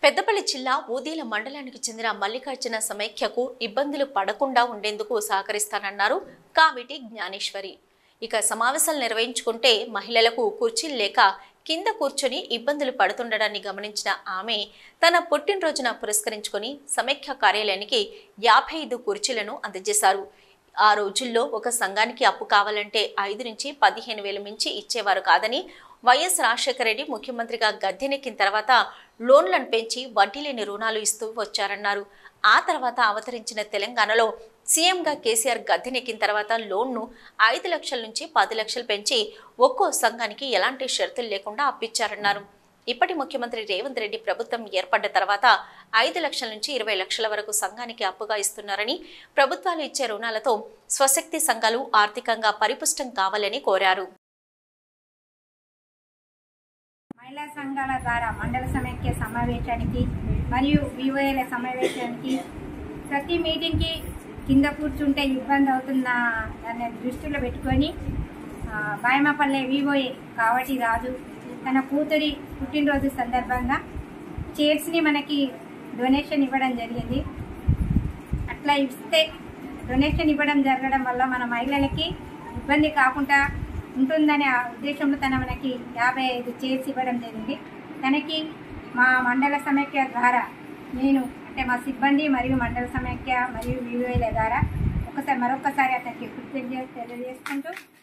పెద్దపల్లి జిల్లా ఊదేల మండలానికి చెందిన మల్లికార్జున సమైక్యకు ఇబ్బందులు పడకుండా ఉండేందుకు సహకరిస్తానన్నారు కామిటి జ్ఞానేశ్వరి. ఇక సమావేశాలు నిర్వహించుకుంటే మహిళలకు కుర్చీలు లేక కింద కూర్చొని ఇబ్బందులు పడుతుండడాన్ని గమనించిన ఆమె తన పుట్టినరోజున పురస్కరించుకొని సమైక్య కార్యాలయానికి 55 కుర్చీలను అందజేశారు. ఆ రోజుల్లో ఒక సంఘానికి అప్పు కావాలంటే 5 నుంచి 15,000 మించి ఇచ్చేవారు కాదని, వైఎస్ రాజశేఖర రెడ్డి ముఖ్యమంత్రిగా గద్దెనెక్కిన తర్వాత లోన్లను పెంచి వడ్డీ లేని రుణాలు ఇస్తూ వచ్చారన్నారు. ఆ తర్వాత అవతరించిన తెలంగాణలో సీఎంగా కేసీఆర్ గద్దెనెక్కిన తర్వాత లోన్ను 5 లక్షల నుంచి 10 లక్షలు పెంచి ఒక్కో సంఘానికి ఎలాంటి షరతులు లేకుండా అప్పిచ్చారన్నారు. ఇప్పటి ముఖ్యమంత్రి రేవంత్ రెడ్డి ప్రభుత్వం ఏర్పడ్డ తర్వాత 5 లక్షల నుంచి 20 లక్షల వరకు సంఘానికి అప్పుగా ఇస్తున్నారని, ప్రభుత్వాలు ఇచ్చే రుణాలతో స్వశక్తి సంఘాలు ఆర్థికంగా పరిపుష్టం కావాలని కోరారు. మహిళా సంఘాల ద్వారా మండల సమైక్య సమావేశానికి మరియు వివోఏల సమావేశానికి ప్రతి మీటింగ్కి కింద కూర్చుంటే ఇబ్బంది అవుతున్న దాన్ని దృష్టిలో పెట్టుకొని బాయమపల్లె వివోఏ కావటి రాజు తన కూతురి పుట్టినరోజు సందర్భంగా చైర్స్ని మనకి డొనేషన్ ఇవ్వడం జరిగింది. అట్లా ఇస్తే డొనేషన్ ఇవ్వడం జరగడం వల్ల మన మహిళలకి ఇబ్బంది కాకుండా ఉంటుందనే ఉద్దేశంలో తన మనకి 55 చైర్స్ ఇవ్వడం జరిగింది. తనకి మా మండల సమైక్య ద్వారా నేను అంటే మా సిబ్బంది మరియు మండల సమైక్య మరియు వివోఏల ద్వారా మరొకసారి అతనికి కృతజ్ఞతలు తెలియజేసుకుంటూ